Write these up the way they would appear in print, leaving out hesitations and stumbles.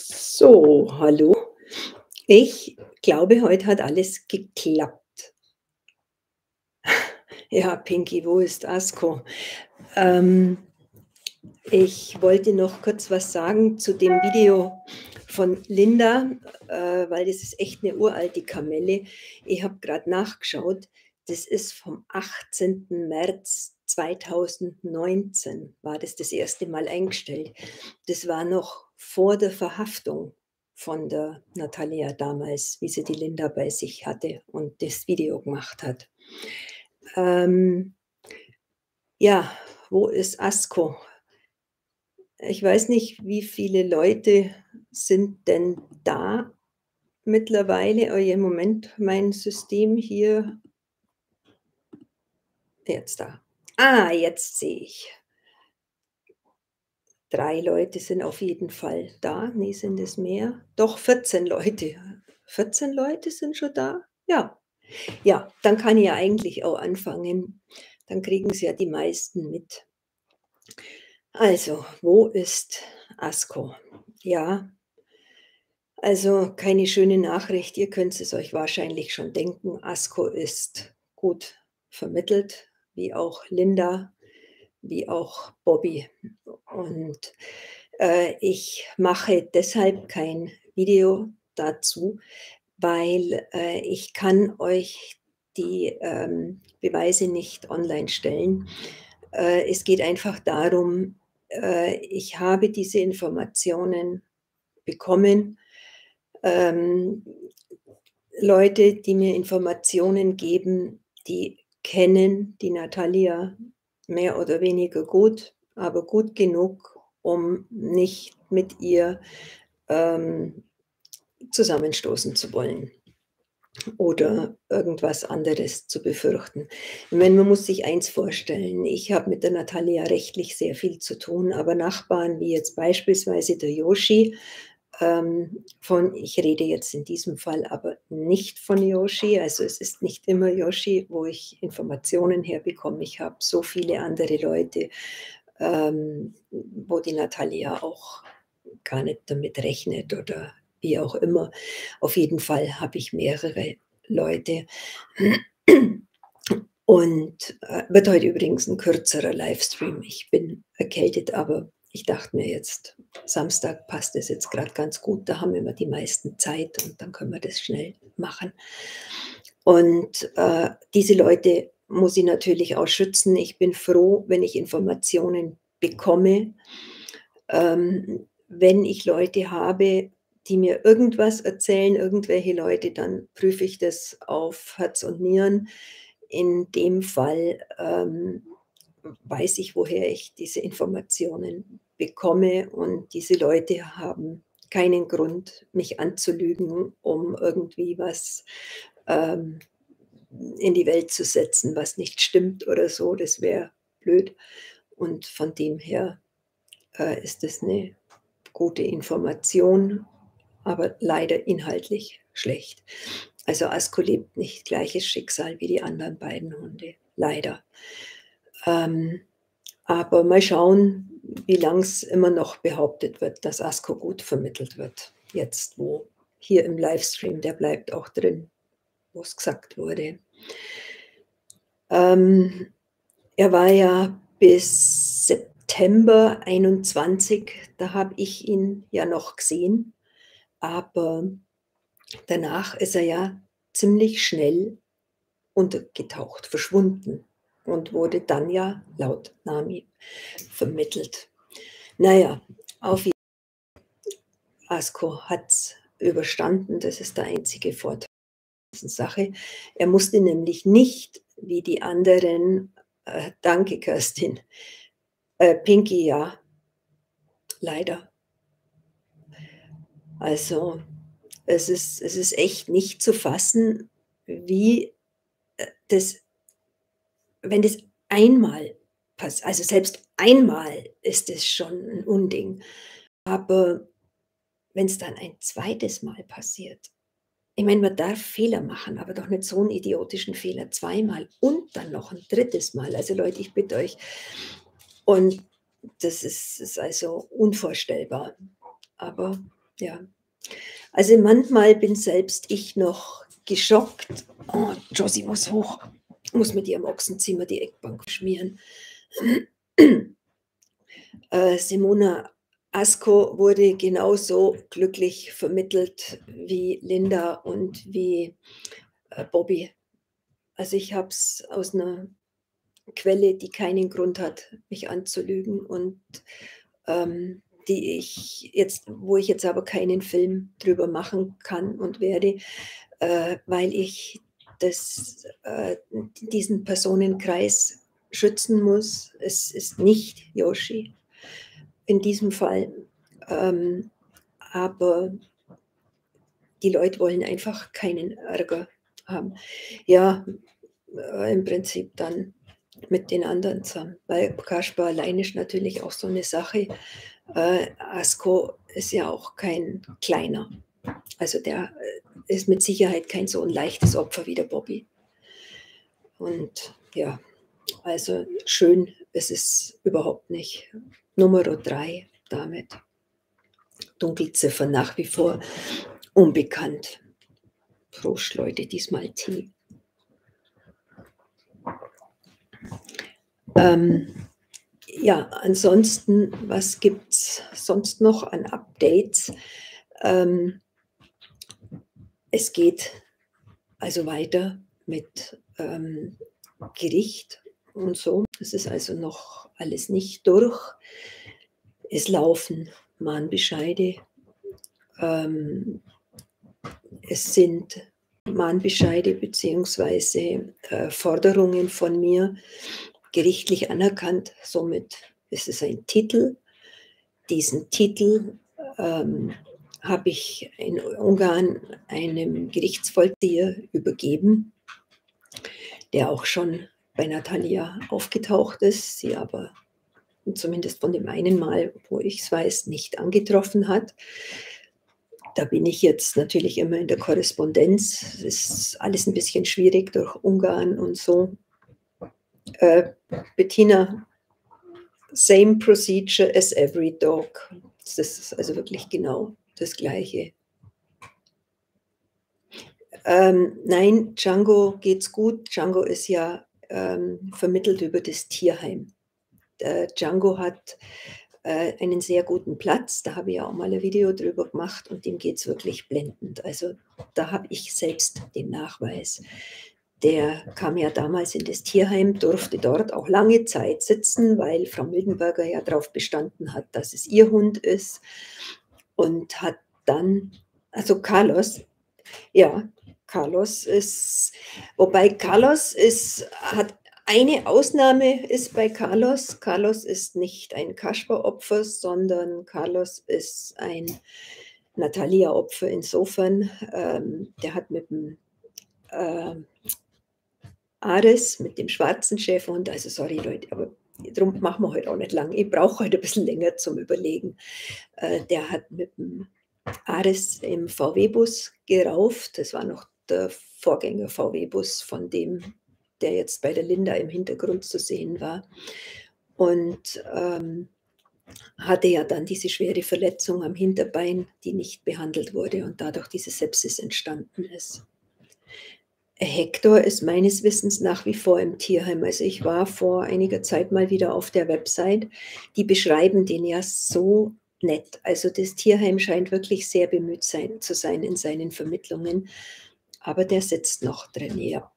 So, hallo. Ich glaube, heute hat alles geklappt. Ja, Pinky, wo ist Asko? Ähm, Ich wollte noch kurz was sagen zu dem Video von Linda, weil das ist echt eine uralte Kamelle. Ich habe gerade nachgeschaut. Das ist vom 18. März 2019, war das erste Mal eingestellt. Das war noch vor der Verhaftung von der Natalia damals, wie sie die Linda bei sich hatte und das Video gemacht hat. Ähm, ja, wo ist Asko? Ich weiß nicht, wie viele Leute sind denn da mittlerweile? Oh je, Moment, mein System hier jetzt da. Ah, jetzt sehe ich. 3 Leute sind auf jeden Fall da. Ne, sind es mehr? Doch 14 Leute. 14 Leute sind schon da? Ja. Ja, dann kann ich ja eigentlich auch anfangen. Dann kriegen es ja die meisten mit. Also, wo ist Asko? Ja, also keine schöne Nachricht. Ihr könnt es euch wahrscheinlich schon denken. Asko ist gut vermittelt, wie auch Linda, wie auch Bobby. Und ich mache deshalb kein Video dazu, weil ich kann euch die Beweise nicht online stellen. Es geht einfach darum, ich habe diese Informationen bekommen. Ähm, Leute, die mir Informationen geben, die kennen die Natalia mehr oder weniger gut, aber gut genug, um nicht mit ihr ähm, zusammenstoßen zu wollen oder irgendwas anderes zu befürchten. Ich meine, man muss sich eins vorstellen, ich habe mit der Natalia rechtlich sehr viel zu tun, aber Nachbarn wie jetzt beispielsweise der Yoshi, ich rede jetzt in diesem Fall aber nicht von Yoshi, also es ist nicht immer Yoshi, wo ich Informationen herbekomme. Ich habe so viele andere Leute, wo die Natalia auch gar nicht damit rechnet oder wie auch immer. Auf jeden Fall habe ich mehrere Leute. Und wird heute übrigens ein kürzerer Livestream. Ich bin erkältet, aber ich dachte mir jetzt, Samstag passt es jetzt gerade ganz gut. Da haben wir immer die meisten Zeit und dann können wir das schnell machen. Und diese Leute muss ich natürlich auch schützen. Ich bin froh, wenn ich Informationen bekomme. Wenn ich Leute habe, die mir irgendwas erzählen, irgendwelche Leute, dann prüfe ich das auf Herz und Nieren. In dem Fall weiß ich, woher ich diese Informationen bekomme, und diese Leute haben keinen Grund, mich anzulügen, um irgendwie was ähm, in die Welt zu setzen, was nicht stimmt oder so. Das wäre blöd. Und von dem her ist es eine gute Information, aber leider inhaltlich schlecht. Also Asko lebt nicht gleiches Schicksal wie die anderen beiden Hunde, leider. Ähm, aber mal schauen, wie lang es immer noch behauptet wird, dass Asko gut vermittelt wird. Jetzt, wo hier im Livestream, der bleibt auch drin, wo es gesagt wurde. Ähm, Er war ja bis September 21, da habe ich ihn ja noch gesehen, aber danach ist er ja ziemlich schnell untergetaucht, verschwunden und wurde dann ja laut Nami vermittelt. Na ja, auf jeden Fall, Asko hat's überstanden, das ist der einzige Vorteil der ganzen Sache. Er musste nämlich nicht wie die anderen danke Kerstin, Pinky, ja, leider. Also, es ist echt nicht zu fassen, wie, das wenn das einmal also, selbst einmal ist es schon 'n Unding, aber wenn's dann ein zweites Mal passiert, ich meine, man darf Fehler machen, aber doch nicht so 'n idiotischen Fehler zweimal und dann noch 'n drittes Mal. Also, Leute, ich bitte euch, und das ist also unvorstellbar. Aber ja. Also, manchmal bin selbst ich noch geschockt. Oh, Josie muss hoch, muss mit ihrem Ochsenziemer die Eckbank schmieren. Simona Asko wurde genauso glücklich vermittelt wie Linda und wie, Bobby. Also, ich habe es aus einer Quelle, die keinen Grund hat, mich anzulügen und, die ich jetzt wo ich jetzt aber keinen Film drüber machen kann und werde, weil ich diesen Personenkreis schützen muss. Es ist nicht Yoshi in diesem Fall, ähm, aber die Leute wollen einfach keinen Ärger haben. Ja, im Prinzip dann mit den anderen zusammen, weil Kasper allein ist natürlich auch so 'ne Sache. Asko ist ja auch kein Kleiner. Also, der, ist mit Sicherheit kein so 'n leichtes Opfer wie der Bobby. Und ja, also, schön ist es überhaupt nicht. Numero 3 damit. Dunkelziffer nach wie vor unbekannt. Prost, Leute, diesmal Tee. Ähm, ja, ansonsten, was gibt's sonst noch an Updates? Ähm, es geht also weiter mit, Gericht und so. Das ist also noch alles nicht durch. Es laufen Mahnbescheide. Ähm, es sind Mahnbescheide beziehungsweise, Forderungen von mir gerichtlich anerkannt. Somit ist es ein Titel. Diesen Titel, habe ich in Ungarn einem Gerichtsvollzieher übergeben, der auch schon bei Natalia aufgetaucht ist, sie aber zumindest von dem einen Mal, wo ich es weiß, nicht angetroffen hat. Da bin ich jetzt natürlich immer in der Korrespondenz. Es ist alles ein bisschen schwierig durch Ungarn und so. Äh, Bettina, same procedure as every dog. Das ist also wirklich genau das Gleiche. Nein, Django geht's gut. Django ist ja, vermittelt über das Tierheim. Django hat, einen sehr guten Platz. Da habe ich ja auch mal ein Video drüber gemacht und dem geht's wirklich blendend. Also, da habe ich selbst den Nachweis. Der kam ja damals in das Tierheim, durfte dort auch lange Zeit sitzen, weil Frau Mildenberger ja darauf bestanden hat, dass es ihr Hund ist und hat dann also Carlos, ja, Carlos ist wobei Carlos ist hat eine Ausnahme ist bei Carlos. Carlos ist nicht ein Kasper-Opfer, sondern Carlos ist ein Natalia-Opfer. Insofern, der hat mit dem, ähm, Ares, mit dem schwarzen Schäferhund also sorry Leute, aber drum machen wir heute auch nicht lang. Ich brauche heute ein bisschen länger zum Überlegen. Der hat mit dem Ares im VW-Bus gerauft. Das war noch der Vorgänger-VW-Bus von dem, der jetzt bei der Linda im Hintergrund zu sehen war. Und, hatte ja dann diese schwere Verletzung am Hinterbein, die nicht behandelt wurde und dadurch diese Sepsis entstanden ist. Hector ist meines Wissens nach wie vor im Tierheim. Also, ich war vor einiger Zeit mal wieder auf der Website. Die beschreiben den ja so nett. Also, das Tierheim scheint wirklich sehr bemüht zu sein in seinen Vermittlungen, aber der sitzt noch drin, ja.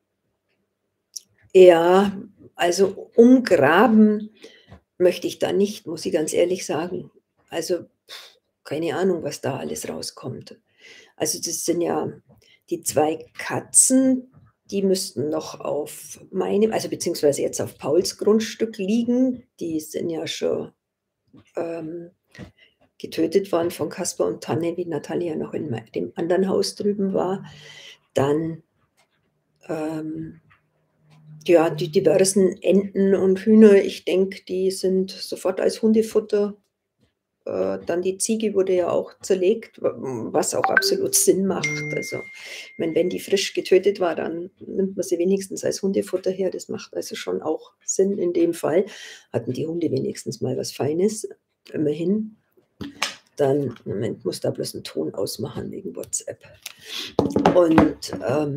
Ja, also, umgraben möchte ich da nicht, muss ich ganz ehrlich sagen. Also, keine Ahnung, was da alles rauskommt. Also, das sind ja die 2 Katzen, die müssten noch auf meinem also, beziehungsweise jetzt auf Pauls Grundstück liegen. Die sind ja schon, ähm, getötet worden von Kasper und Tanne, wie Natalia noch in dem anderen Haus drüben war. Dann, ähm, ja, die diversen Enten und Hühner, ich denke, die sind sofort als Hundefutter. Dann die Ziege wurde ja auch zerlegt, was auch absolut Sinn macht. Also, ich meine, wenn die frisch getötet war, dann nimmt man sie wenigstens als Hundefutter her. Das macht also schon auch Sinn in dem Fall. Hatten die Hunde wenigstens mal was Feines, immerhin. dann Moment, muss da bloß 'n Ton ausmachen wegen WhatsApp. Und,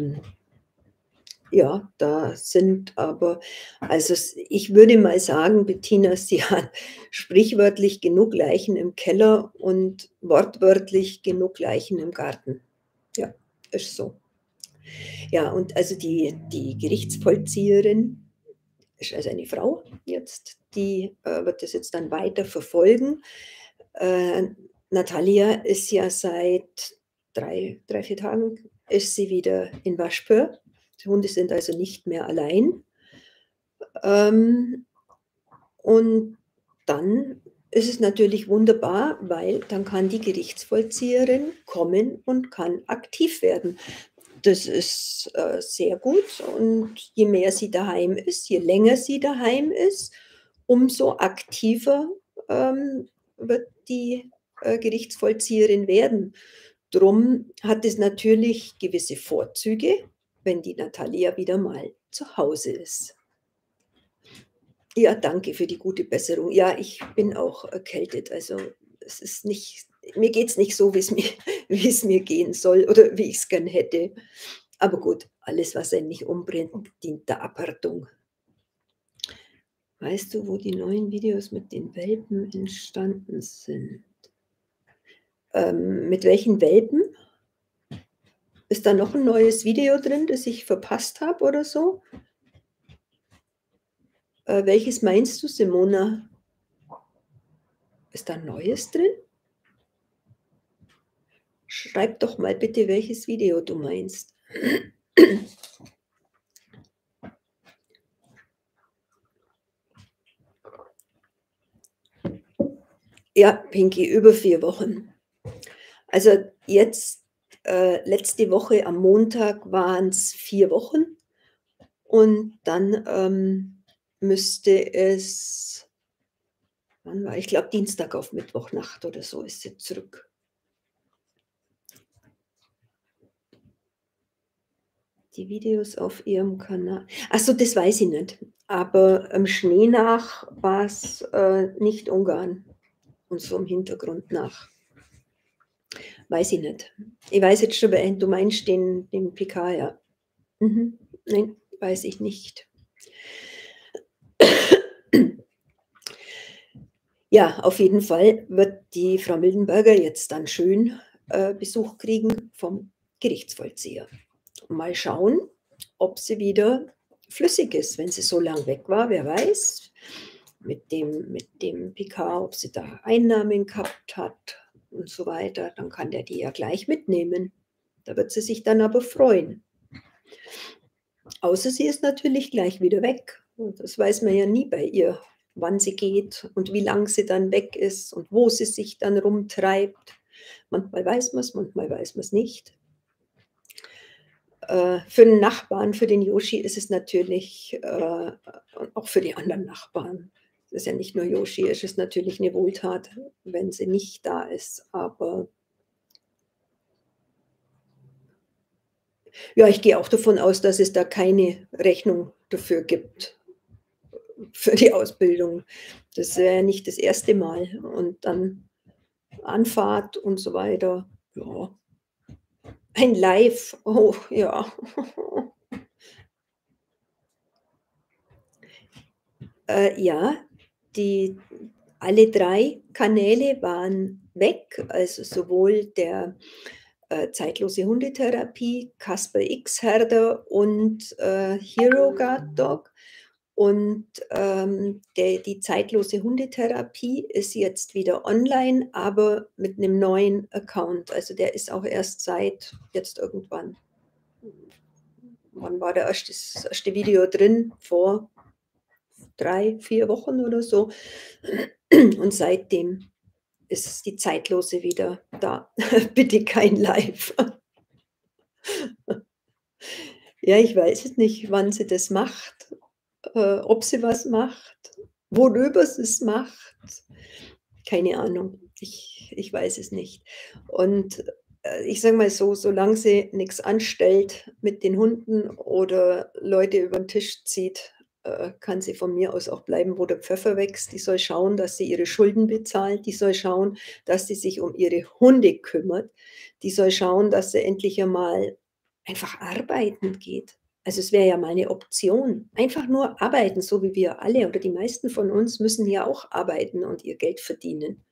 ja, da sind aber also, ich würde mal sagen, Bettina, sie hat sprichwörtlich genug Leichen im Keller und wortwörtlich genug Leichen im Garten. Ja, ist so. Ja, und also die Gerichtsvollzieherin ist also eine Frau jetzt, die, wird das jetzt dann weiter verfolgen. Äh, Natalia ist ja seit 4 Tagen ist sie wieder in Waschpör. Die Hunde sind also nicht mehr allein. Ähm, und dann ist es natürlich wunderbar, weil dann kann die Gerichtsvollzieherin kommen und kann aktiv werden. Das ist, sehr gut und je mehr sie daheim ist, je länger sie daheim ist, umso aktiver, wird die, Gerichtsvollzieherin werden. Drum hat es natürlich gewisse Vorzüge, wenn die Natalia wieder mal zu Hause ist. Ja, danke für die gute Besserung. Ja, ich bin auch erkältet. Also, es ist nicht mir geht's nicht so, wie es mir gehen soll oder wie ich's gern hätte. Aber gut, alles, was einen nicht umbringt, dient der Abhärtung. Weißt du, wo die neuen Videos mit den Welpen entstanden sind? Mit welchen Welpen? Ist da noch 'n neues Video drin, das ich verpasst habe oder so? Welches meinst du, Simona? Ist da 'n neues drin? Schreib doch mal bitte, welches Video du meinst. Ja, Pinky, über 4 Wochen. Also, jetzt, letzte Woche am Montag waren's 4 Wochen und dann, müsste es wann war ich glaube, Dienstag auf Mittwochnacht oder so ist sie zurück. Die Videos auf ihrem Kanal ach so, das weiß ich nicht. Aber im Schnee nach war's, nicht Ungarn und so im Hintergrund nach. Weiß ich nicht. Ich weiß jetzt schon, wen du meinst, den PK, ja. Mhm. Nein, weiß ich nicht. Ja, auf jeden Fall wird die Frau Mildenberger jetzt dann schön, Besuch kriegen vom Gerichtsvollzieher. Mal schauen, ob sie wieder flüssig ist, wenn sie so lang weg war, wer weiß, mit dem PK, ob sie da Einnahmen gehabt hat und so weiter. Dann kann der die ja gleich mitnehmen. Da wird sie sich dann aber freuen. Außer sie ist natürlich gleich wieder weg. Und das weiß man ja nie bei ihr, wann sie geht und wie lang sie dann weg ist und wo sie sich dann rumtreibt. Manchmal weiß man's, manchmal weiß man's nicht. Für den Nachbarn, für den Yoshi ist es natürlich, und auch für die anderen Nachbarn, es ist ja nicht nur Yoshi, es ist natürlich 'ne Wohltat, wenn sie nicht da ist, aber ja, ich gehe auch davon aus, dass es da keine Rechnung dafür gibt, für die Ausbildung. Das wäre ja nicht das erste Mal und dann Anfahrt und so weiter. Ja. Ein Live, oh ja. Ja, die alle 3 Kanäle waren weg, also sowohl der, zeitlose Hundetherapie, Kasper X Herder und, Hero Guard Dog. Und, die zeitlose Hundetherapie ist jetzt wieder online, aber mit 'nem neuen Account. Also, der ist auch erst seit jetzt irgendwann wann war das erste Video drin? Vor 3, 4 Wochen oder so. Und seitdem ist die zeitlose wieder da. Bitte kein Live. Ja, ich weiß es nicht, wann sie das macht, ob sie was macht, worüber sie's macht. Keine Ahnung. Ich weiß es nicht. Und, ich sage mal so, solange sie nix anstellt mit den Hunden oder Leute über 'n Tisch zieht, kann sie von mir aus auch bleiben, wo der Pfeffer wächst. Die soll schauen, dass sie ihre Schulden bezahlt. Die soll schauen, dass sie sich um ihre Hunde kümmert. Die soll schauen, dass sie endlich einmal einfach arbeiten geht. Also, es wäre ja mal 'ne Option. Einfach nur arbeiten, so wie wir alle oder die meisten von uns müssen ja auch arbeiten und ihr Geld verdienen.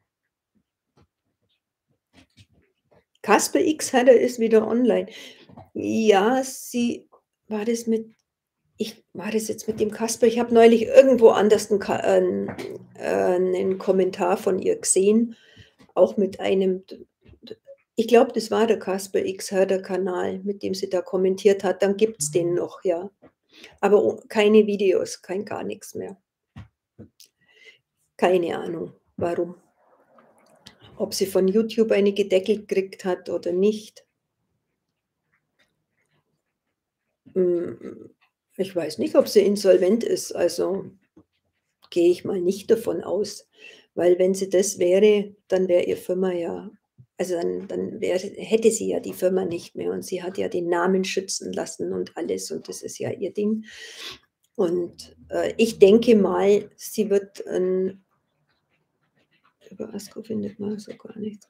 Kasper X Hadder ist wieder online. Ja, sie war das mit war das jetzt mit dem Kasper? Ich habe neulich irgendwo anders 'nen Kommentar von ihr gesehen, auch mit einem d d ich glaube, das war der Kasper X Hadder Kanal, mit dem sie da kommentiert hat. Dann gibt's den noch, ja. Aber keine Videos, kein gar nix mehr. Keine Ahnung, warum. Ob sie von YouTube eine gedeckelt gekriegt hat oder nicht. Ich weiß nicht, ob sie insolvent ist, also, gehe ich mal nicht davon aus, weil wenn sie das wäre, dann wäre ihr Firma ja also, dann wäre hätte sie ja die Firma nicht mehr und sie hat ja den Namen schützen lassen und alles und das ist ja ihr Ding. Und, ich denke mal, sie wird 'n über ASCO findet man so gar nichts.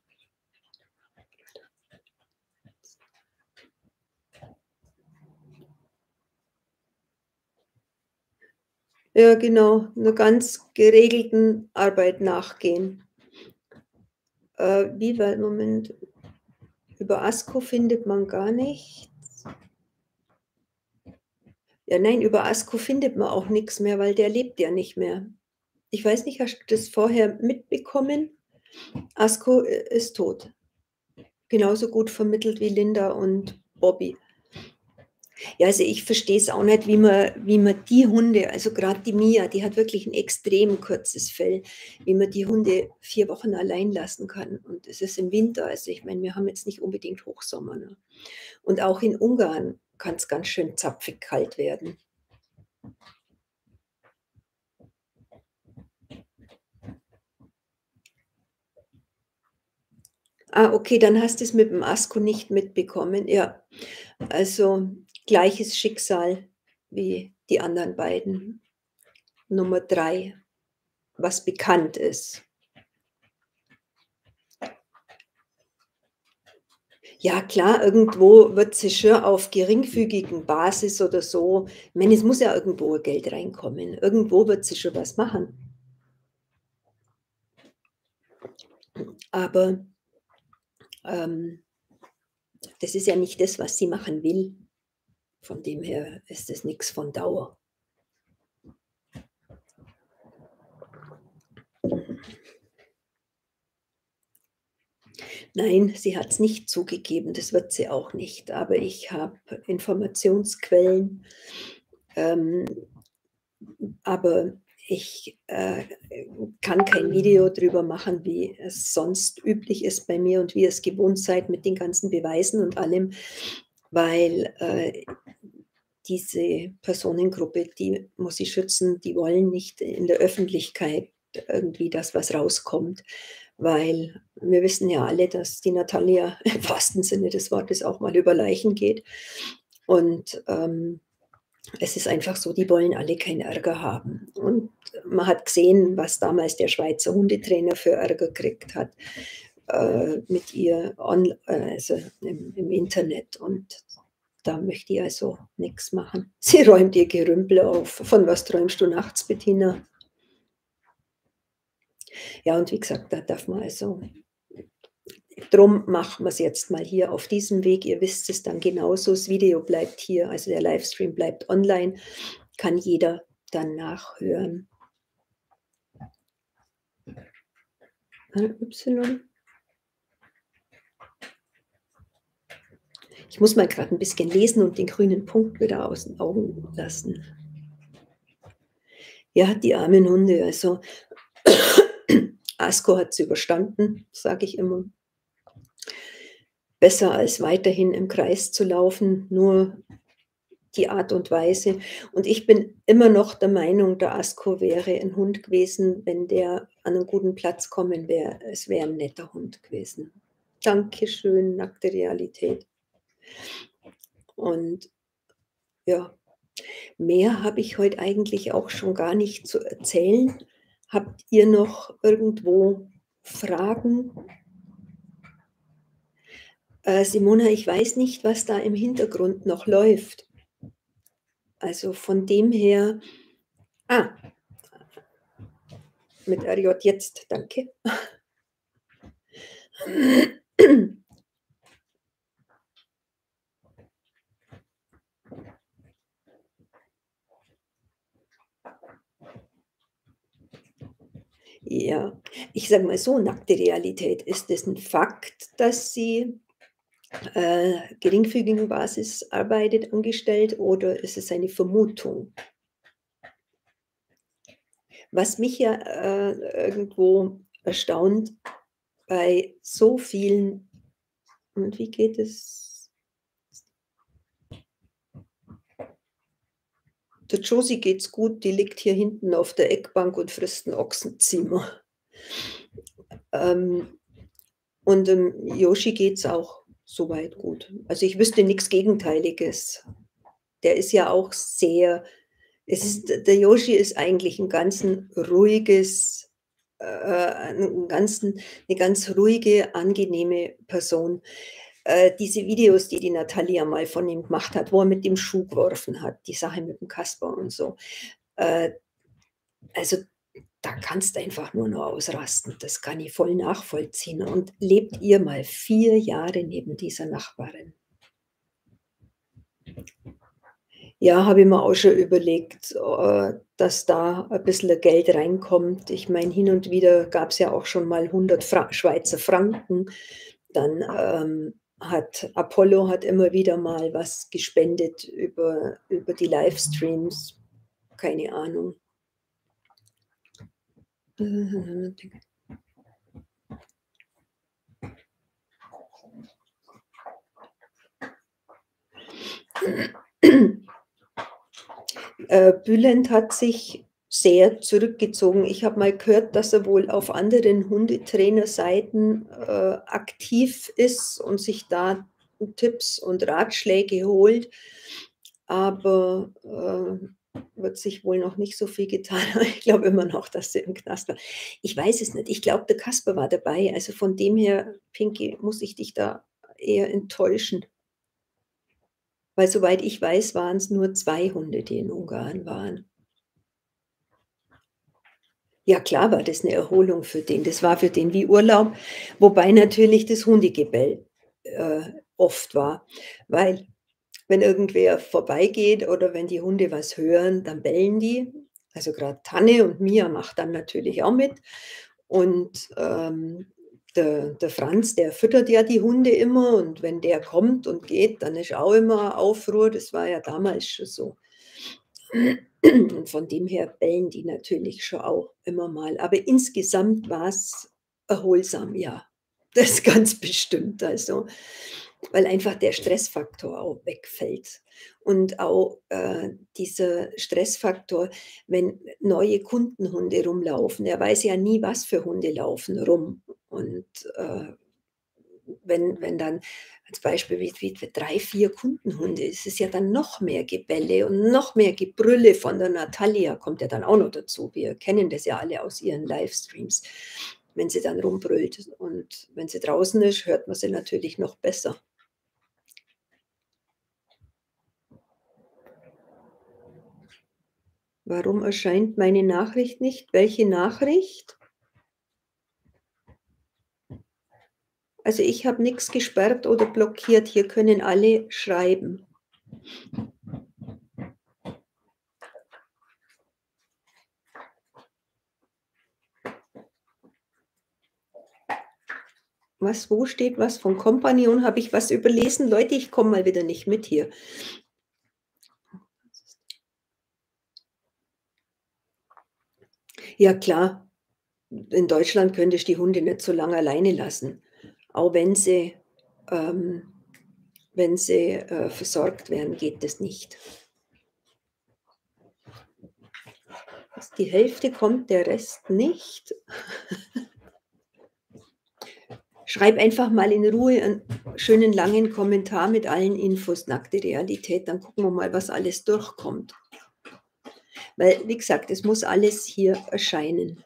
Ja, genau, 'ner ganz geregelten Arbeit nachgehen. Wie war Moment, über ASCO findet man gar nichts. Ja, nein, über ASCO findet man auch nix mehr, weil der lebt ja nicht mehr. Ich weiß nicht, hast du das vorher mitbekommen? ASCO, ist tot. Genauso gut vermittelt wie Linda und Bobby. Ja, also ich verstehe es auch nicht, wie man die Hunde also grad die Mia, die hat wirklich 'n extrem kurzes Fell, wie man die Hunde 4 Wochen allein lassen kann. Und es ist im Winter, also ich meine, wir haben jetzt nicht unbedingt Hochsommer, ne? Und auch in Ungarn kann's ganz schön zapfig kalt werden. Ah, okay, dann hast du's mit dem ASCO nicht mitbekommen. Ja, also gleiches Schicksal wie die anderen beiden. Nummer 3, was bekannt ist. Ja klar, irgendwo wird sie schon auf geringfügigen Basis oder so ich meine, es muss ja irgendwo Geld reinkommen. Irgendwo wird sie schon was machen. Aber, ähm, das ist ja nicht das, was sie machen will. Von dem her ist das nix von Dauer. Nein, sie hat's nicht zugegeben, das wird sie auch nicht. Aber ich habe Informationsquellen, ähm, aber ich, kann kein Video drüber machen, wie es sonst üblich ist bei mir und wie ihr's gewohnt seid mit den ganzen Beweisen und allem, weil, diese Personengruppe, die muss sie schützen, die wollen nicht in der Öffentlichkeit irgendwie, dass was rauskommt, weil wir wissen ja alle, dass die Natalia im wahrsten Sinne des Wortes auch mal über Leichen geht. Und, es ist einfach so, die wollen alle keinen Ärger haben. Und man hat gesehen, was damals der Schweizer Hundetrainer für Ärger gekriegt hat, mit ihr also im Internet und da möchte ich also nix machen. Sie räumt ihr Gerümpel auf. Von was träumst du nachts, Bettina? Ja, und wie gesagt, da darf man also drum machen wir's jetzt mal hier auf diesem Weg. Ihr wisst es dann genauso. Das Video bleibt hier, also der Livestream bleibt online, kann jeder dann nachhören. Y. Ich muss mal grad 'n bisschen lesen und den grünen Punkt wieder aus den Augen lassen. Ja, die armen Hunde, also ASCO hat's überstanden, sage ich immer. Besser als weiterhin im Kreis zu laufen, nur die Art und Weise. Und ich bin immer noch der Meinung, der ASCO wäre 'n Hund gewesen, wenn der an 'nen guten Platz kommen wäre. Es wäre 'n netter Hund gewesen. Dankeschön, nackte Realität. Und ja. Mehr habe ich heute eigentlich auch schon gar nicht zu erzählen. Habt ihr noch irgendwo Fragen? Simona, ich weiß nicht, was da im Hintergrund noch läuft. Also von dem her ah, mit RJ jetzt, danke. Ja, ich sage mal so, nackte Realität. Ist es ein Fakt, dass sie, geringfügigen Basis arbeitet, angestellt, oder ist es eine Vermutung? Was mich ja, irgendwo erstaunt bei so vielen und wie geht es? Der Josie geht's gut, die liegt hier hinten auf der Eckbank und frisst 'n Ochsenziemer. Ähm, und dem Yoshi geht's auch so weit gut. Also, ich wüsste nix Gegenteiliges. Der ist ja auch sehr es ist der Yoshi ist eigentlich 'n ganz 'n ruhiges 'ne ganz ruhige, angenehme Person. Diese Videos, die die Natalia mal von ihm gemacht hat, wo er mit dem Schuh geworfen hat, die Sache mit dem Kasper und so. Äh, also, da kannst einfach nur noch ausrasten. Das kann ich voll nachvollziehen. Und lebt ihr mal 4 Jahre neben dieser Nachbarin? Ja, habe ich mir auch schon überlegt, dass da ein bisschen Geld reinkommt. Ich meine, hin und wieder gab's ja auch schon mal 100 Schweizer Franken. Dann, hat immer wieder mal was gespendet über die Livestreams. Keine Ahnung. Bülent hat sich sehr zurückgezogen. Ich habe mal gehört, dass er wohl auf anderen Hundetrainerseiten, aktiv ist und sich da Tipps und Ratschläge holt, aber, wird sich wohl noch nicht so viel getan haben. Ich glaube immer noch, dass der im Knast war. Ich weiß es nicht. Ich glaube, der Kasper war dabei. Also, von dem her, Pinky, muss ich dich da eher enttäuschen. Weil soweit ich weiß, waren's nur 2 Hunde, die in Ungarn waren. Ja, klar war das 'ne Erholung für den. Das war für den wie Urlaub, wobei natürlich das Hundegebell, oft war, weil wenn irgendwer vorbeigeht oder wenn die Hunde was hören, dann bellen die. Also, grad Tanne und Mia macht dann natürlich auch mit und, der Franz, der füttert ja die Hunde immer und wenn der kommt und geht, dann ist auch immer Aufruhr. Das war ja damals schon so. Und von dem her bellen die natürlich schon auch immer mal. Aber insgesamt war's erholsam, ja. Das ganz bestimmt, also, weil einfach der Stressfaktor auch wegfällt. Und auch, dieser Stressfaktor, wenn neue Kundenhunde rumlaufen. Er weiß ja nie, was für Hunde laufen rum. Und, wenn dann als Beispiel wie 3, 4 Kundenhunde, es ist ja dann noch mehr Gebelle und noch mehr Gebrülle von der Natalia kommt ja dann auch noch dazu. Wir kennen das ja alle aus ihren Livestreams, wenn sie dann rumbrüllt. Und wenn sie draußen ist, hört man sie natürlich noch besser. Warum erscheint meine Nachricht nicht? Welche Nachricht? Also, ich habe nix gesperrt oder blockiert. Hier können alle schreiben. Was, wo steht was von Kompagnon? Habe ich was überlesen? Leute, ich komme mal wieder nicht mit hier. Ja klar, in Deutschland könntest die Hunde nicht so lang alleine lassen, auch ähm wenn sie, versorgt werden, geht das nicht. Die Hälfte kommt, der Rest nicht. Schreib einfach mal in Ruhe 'n schönen langen Kommentar mit allen Infos, nackte Realität. Dann gucken wir mal, was alles durchkommt. Weil, wie gesagt, es muss alles hier erscheinen.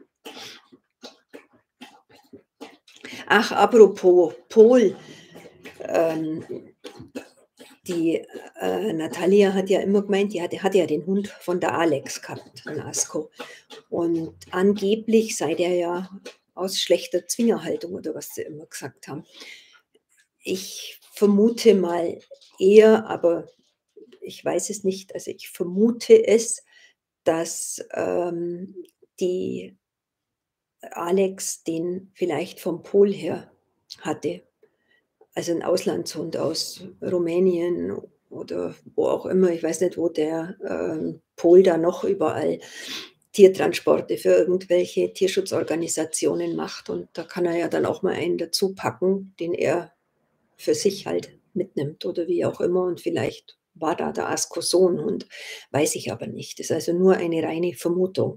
Ach, apropos Pol, ähm, die Natalia hat ja immer gemeint, die hatte ja den Hund von der Alex gehabt, den Asko. Und angeblich sei der ja aus schlechter Zwingerhaltung oder was sie immer gesagt haben. Ich vermute mal eher, aber ich weiß es nicht, also ich vermute es, dass die Alex den vielleicht vom Pol her hatte. Also 'n Auslandshund aus Rumänien oder wo auch immer. Ich weiß nicht, wo der, Pol da noch überall Tiertransporte für irgendwelche Tierschutzorganisationen macht. Und da kann er ja dann auch mal einen dazu packen, den er für sich halt mitnimmt oder wie auch immer. Und vielleicht war da der Asko so 'n Hund, weiß ich aber nicht. Ist also nur eine reine Vermutung.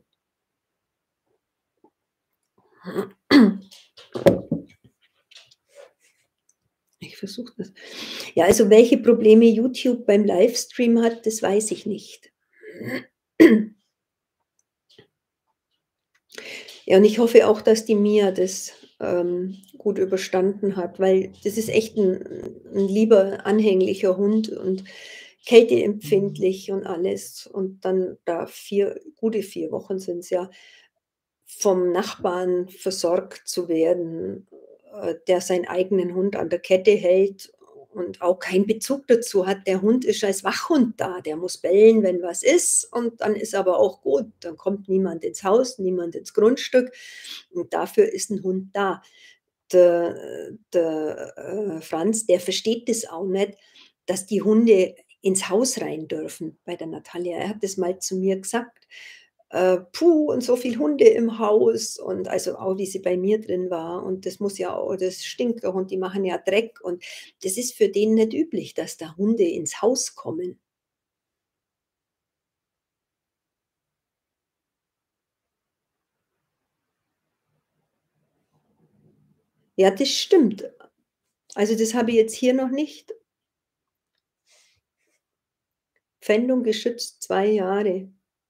Ich versuche das. Ja, also welche Probleme YouTube beim Livestream hat, das weiß ich nicht. Ja, und ich hoffe auch, dass die Mia das, gut überstanden hat, weil das ist echt 'n lieber, anhänglicher Hund und kälteempfindlich und alles. Und dann da 4 Wochen sind's ja, vom Nachbarn versorgt zu werden, der seinen eigenen Hund an der Kette hält und auch keinen Bezug dazu hat. Der Hund ist als Wachhund da, der muss bellen, wenn was ist und dann ist aber auch gut. Dann kommt niemand ins Haus, niemand ins Grundstück und dafür ist 'n Hund da. Der Franz, der versteht das auch nicht, dass die Hunde ins Haus rein dürfen bei der Natalia. Er hat das mal zu mir gesagt: „Puh, und so viel Hunde im Haus“ und also auch, wie sie bei mir drin war und das muss ja auch das stinkt doch und die machen ja Dreck und das ist für den nicht üblich, dass da Hunde ins Haus kommen. Ja, das stimmt. Also, das habe ich jetzt hier noch nicht. Pfändung geschützt 2 Jahre.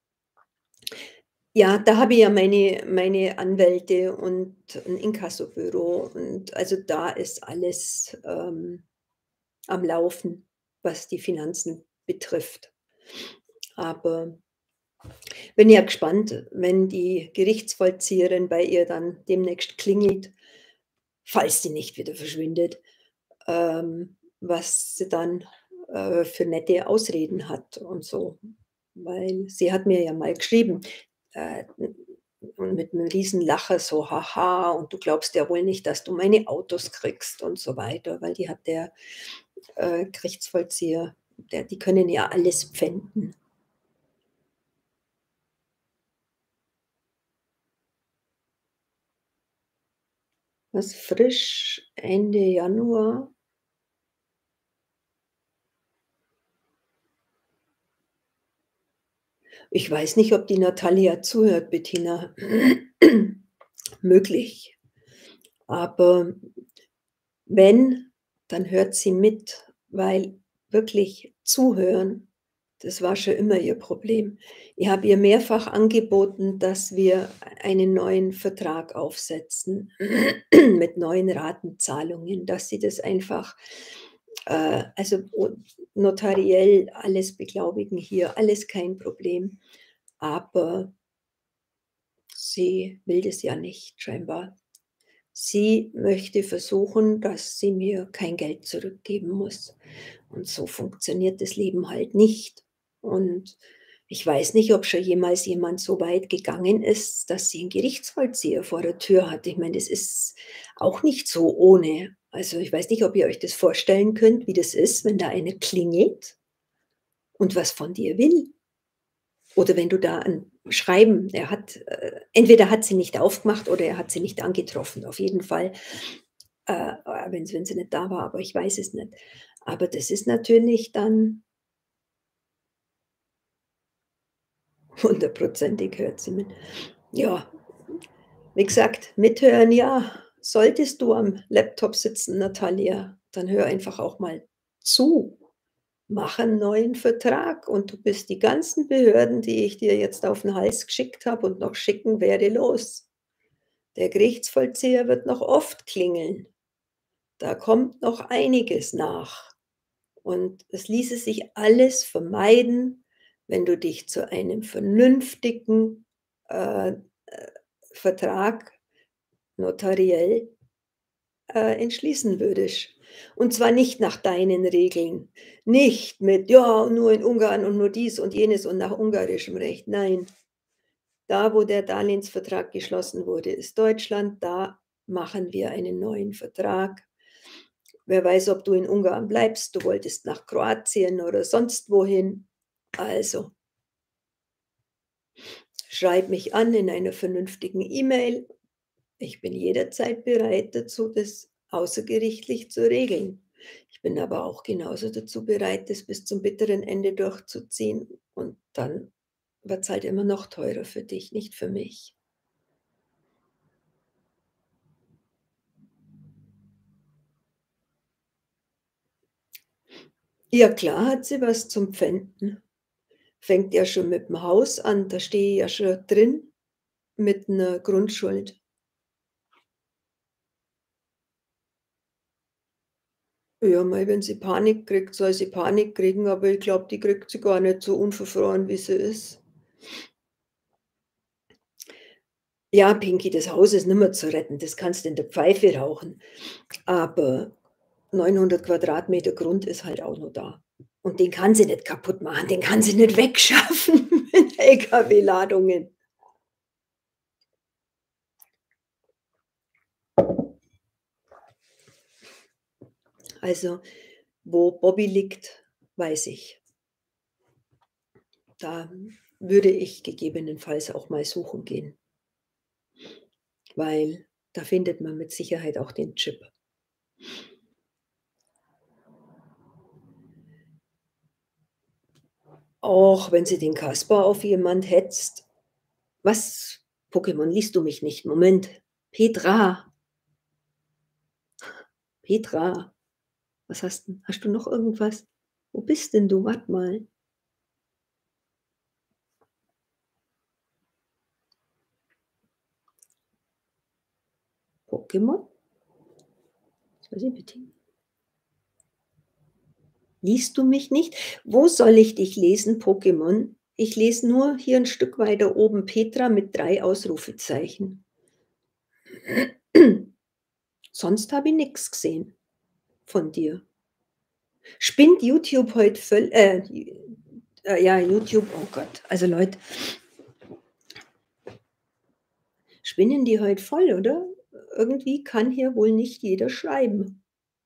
Ja, da habe ich ja meine Anwälte und 'n Inkassobüro und also, da ist alles, am Laufen, was die Finanzen betrifft. Aber bin ja gespannt, wenn die Gerichtsvollzieherin bei ihr dann demnächst klingelt, falls sie nicht wieder verschwindet, was sie dann, für nette Ausreden hat und so. Weil sie hat mir ja mal geschrieben, und mit 'nem Riesenlacher so: „Haha, und du glaubst ja wohl nicht, dass du meine Autos kriegst“ und so weiter, weil die hat der, Gerichtsvollzieher die können ja alles pfänden. Was frisch Ende Januar? Ich weiß nicht, ob die Natalia zuhört, Bettina. Möglich. Aber wenn, dann hört sie mit, weil wirklich zuhören, das war schon immer ihr Problem. Ich habe ihr mehrfach angeboten, dass wir einen neuen Vertrag aufsetzen mit neuen Ratenzahlungen, dass sie das einfach, also, notariell alles beglaubigen hier, alles kein Problem. Aber sie will das ja nicht scheinbar. Sie möchte versuchen, dass sie mir kein Geld zurückgeben muss. Und so funktioniert das Leben halt nicht. Und ich weiß nicht, ob schon jemals jemand so weit gegangen ist, dass sie 'n Gerichtsvollzieher vor der Tür hat. Ich meine, das ist auch nicht so ohne. Also, ich weiß nicht, ob ihr euch das vorstellen könnt, wie das ist, wenn da einer klingelt und was von dir will. Oder wenn du da 'n Schreiben er hat entweder hat sie nicht aufgemacht oder er hat sie nicht angetroffen. Auf jeden Fall, wenn sie nicht da war, aber ich weiß es nicht. Aber das ist natürlich dann hundertprozentig hört sie mit. Ja, wie gesagt, mithören, ja, solltest du am Laptop sitzen, Natalia, Dann hör einfach auch mal zu. Mach 'n neuen Vertrag und du bist die ganzen Behörden, die ich dir jetzt auf 'n Hals geschickt habe und noch schicken werde, los. Der Gerichtsvollzieher wird noch oft klingeln. Da kommt noch einiges nach. Und es ließe sich alles vermeiden, wenn du dich zu einem vernünftigen, äh, Vertrag notariell, entschließen würdest. Und zwar nicht nach deinen Regeln. Nicht mit: „Ja, nur in Ungarn und nur dies und jenes und nach ungarischem Recht.“ Nein, da, wo der Darlehensvertrag geschlossen wurde, ist Deutschland. Da machen wir einen neuen Vertrag. Wer weiß, ob du in Ungarn bleibst. Du wolltest nach Kroatien oder sonst wohin. Also, schreib mich an in einer vernünftigen E-Mail. Ich bin jederzeit bereit dazu, das außergerichtlich zu regeln. Ich bin aber auch genauso dazu bereit, das bis zum bitteren Ende durchzuziehen und dann wird's halt immer noch teurer für dich, nicht für mich. Ja klar hat sie was zum Pfänden. Fängt ja schon mit'm Haus an, da stehe ich ja schon drin mit 'ner Grundschuld. Ja, mei, wenn sie Panik kriegt, soll sie Panik kriegen, aber ich glaube, die kriegt sie gar nicht so unverfroren, wie sie ist. Ja, Pinky, das Haus ist nimmer zu retten, das kannst du in der Pfeife rauchen, aber 900 Quadratmeter Grund ist halt auch noch da. Und den kann sie nicht kaputt machen, den kann sie nicht wegschaffen mit LKW-Ladungen. Also, wo Bobby liegt, weiß ich. Da würde ich gegebenenfalls auch mal suchen gehen, weil da findet man mit Sicherheit auch den Chip. Auch wenn sie den Kasper auf jemand hetzt. Was? Pokémon, liest du mich nicht? Moment. Petra, Petra, was hast 'n hast du noch irgendwas? Wo bist denn du? Warte mal. Pokémon? Soll sie bitte liest du mich nicht? Wo soll ich dich lesen, Pokémon? Ich lese nur hier 'n Stück weiter oben Petra mit 3 Ausrufezeichen. Sonst habe ich nix gesehen von dir. Spinnt YouTube heut völ ja, YouTube, oh Gott. Also Leute, spinnen die heut voll, oder? Irgendwie kann hier wohl nicht jeder schreiben.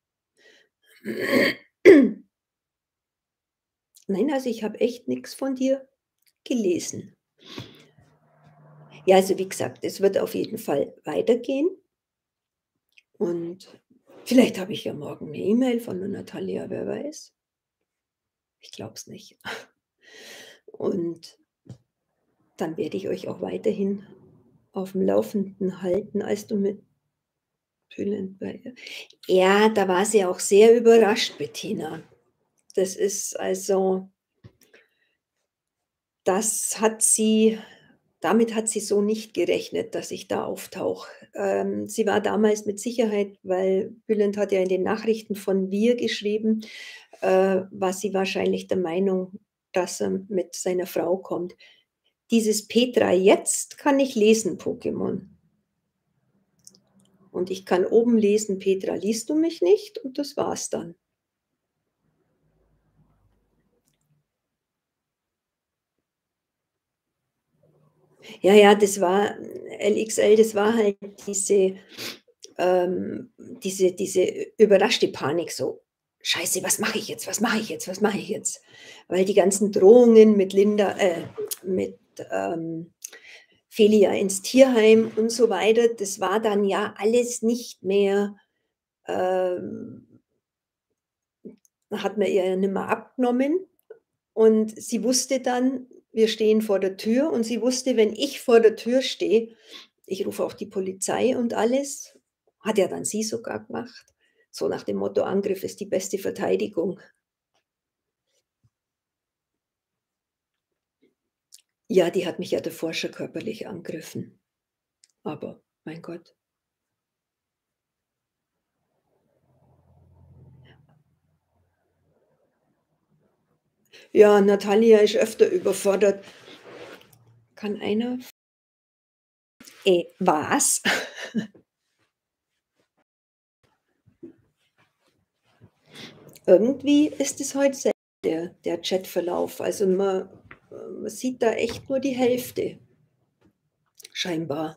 Nein, also ich habe echt nix von dir gelesen. Ja, also wie gesagt, es wird auf jeden Fall weitergehen und vielleicht habe ich ja morgen 'ne E-Mail von der Natalia, wer weiß? Ich glaube es nicht. Und dann werde ich euch auch weiterhin aufm Laufenden halten, als du mit Bülent bei ja, da war sie auch sehr überrascht, Bettina. Das ist also das hat sie damit hat sie so nicht gerechnet, dass ich da auftauche. Sie war damals mit Sicherheit, weil Bülent hat ja in den Nachrichten von „wir“ geschrieben, war sie wahrscheinlich der Meinung, dass er mit seiner Frau kommt. Dieses Petra jetzt kann ich lesen, Pokémon. Und ich kann oben lesen: „Petra, liest du mich nicht?“ Und das war's dann. Ja, ja, das war LXL, das war halt diese überraschte Panik so: „Scheiße, was mache ich jetzt? Was mache ich jetzt? Was mache ich jetzt?“ Weil die ganzen Drohungen mit Linda mit, Felia ins Tierheim und so weiter, das war dann ja alles nicht mehr ähm, hat man ihr ja nimmer abgenommen. Und sie wusste dann, wir stehen vor der Tür und sie wusste, wenn ich vor der Tür stehe ich rufe auch die Polizei und alles, hat ja dann sie sogar gemacht. So nach dem Motto: „Angriff ist die beste Verteidigung." Ja, die hat mich ja davor schon körperlich angegriffen, aber mein Gott. Ja, Natalia ist öfter überfordert. Kann einer was? Irgendwie ist es heute selten der Chatverlauf. Also, man sieht da echt nur die Hälfte scheinbar.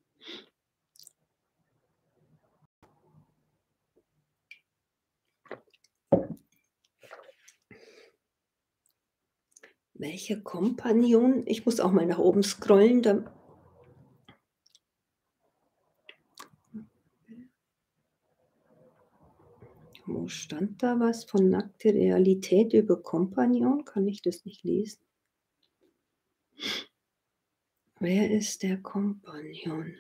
Welcher Kompagnon? Ich muss auch mal nach oben scrollen, da wo stand da was von nackte Realität über Kompagnon? Kann ich das nicht lesen? Wer ist der Kompagnon?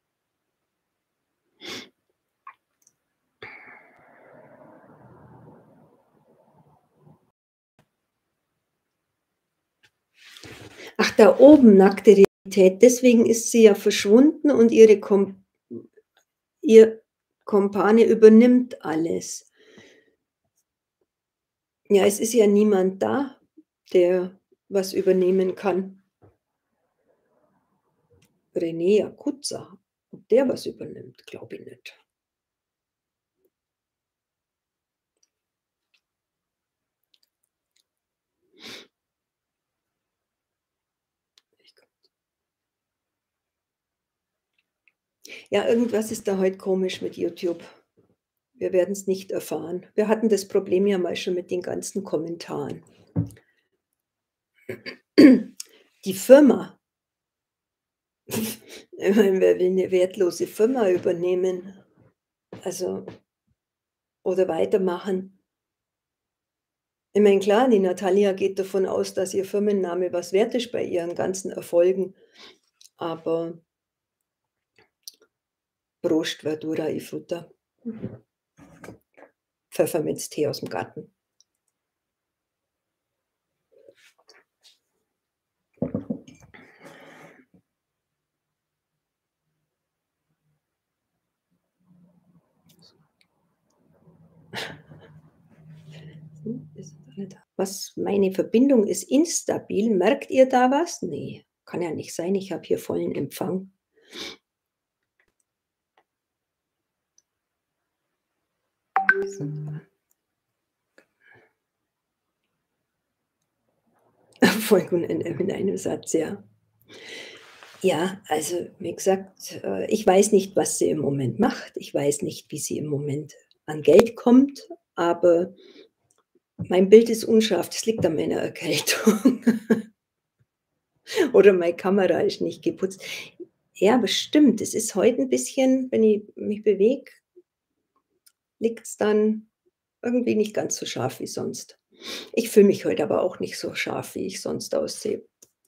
Ach, da oben nackte Realität. Deswegen ist sie ja verschwunden und ihr Kumpane übernimmt alles. Ja, es ist ja niemand da, der was übernehmen kann. René Acuza, ob der was übernimmt, glaube ich nicht. Ja, irgendwas ist da heute komisch mit YouTube. Wir werden es nicht erfahren. Wir hatten das Problem ja mal schon mit den ganzen Kommentaren. Die Firma, ich meine, wer will 'ne wertlose Firma übernehmen? Also oder weitermachen? Ich meine, klar, die Natalia geht davon aus, dass ihr Firmenname was wert ist bei ihren ganzen Erfolgen, aber Prost, Verdura y Fruta. Pfefferminztee aus'm Garten. Ist alle da. Was meine Verbindung ist instabil. Merkt ihr da was? Ne, kann ja nicht sein. Ich habe hier vollen Empfang. So. Erfolg und in einem Satz, ja. Ja, also, wie gesagt, ich weiß nicht, was sie im Moment macht. Ich weiß nicht, wie sie im Moment an Geld kommt, aber mein Bild ist unscharf. Das liegt an meiner Erkältung. Oder meine Kamera ist nicht geputzt. Ja, aber stimmt, es ist heute 'n bisschen, wenn ich mich bewege, liegt's dann irgendwie nicht ganz so scharf wie sonst. Ich fühle mich heute aber auch nicht so scharf, wie ich sonst aussehe.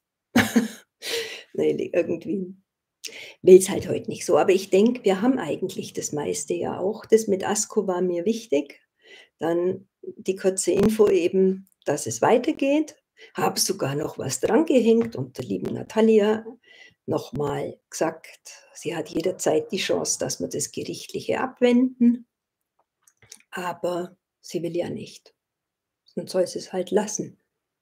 Ne, irgendwie will's halt heute nicht so. Aber ich denke, wir haben eigentlich das meiste ja auch. Das mit ASCO war mir wichtig. Dann die kurze Info eben, dass es weitergeht. Habe sogar noch was drangehängt und der lieben Natalia noch mal gesagt, sie hat jederzeit die Chance, dass wir das Gerichtliche abwenden, aber sie will ja nicht. Dann soll sie's halt lassen.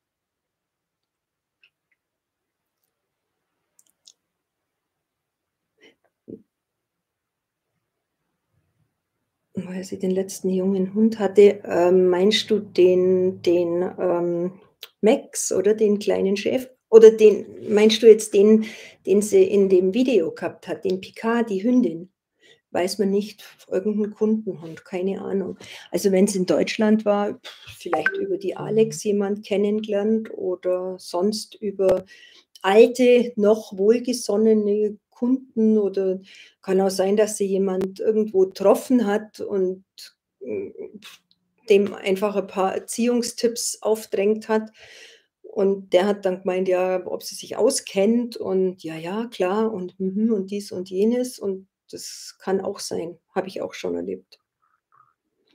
Weil sie den letzten jungen Hund hatte. Meinst du den Max oder den kleinen Schäfer? Oder den meinst du jetzt den sie in dem Video gehabt hat, den Picard, die Hündin? Weiß man nicht, irgend 'n Kundenhund, keine Ahnung. Also, wenn's in Deutschland war, vielleicht über die Alex jemand kennengelernt oder sonst über alte, noch wohlgesonnene Kunden oder kann auch sein, dass sie jemand irgendwo getroffen hat und, hm, dem einfach ein paar Erziehungstipps aufdrängt hat. Und der hat dann gemeint, ja, ob sie sich auskennt und ja, ja, klar und und dies und jenes und das kann auch sein, habe ich auch schon erlebt.